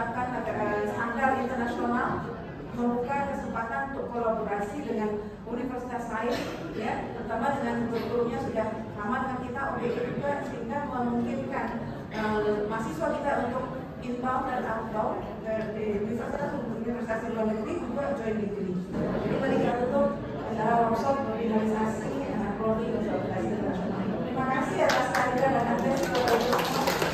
menciptakan standar internasional, membuka kesempatan untuk kolaborasi dengan universitas lain, ya, terutama dengan kurikulumnya sudah sama dengan kita, OBI juga, sehingga memungkinkan mahasiswa kita untuk inbound dan outbound di universitas luar negeri juga join di sini. Jadi mari kita tutup acara workshop koordinasi dengan prodi dan kolaborasi internasional. Terima kasih atas kehadiran dan atensi.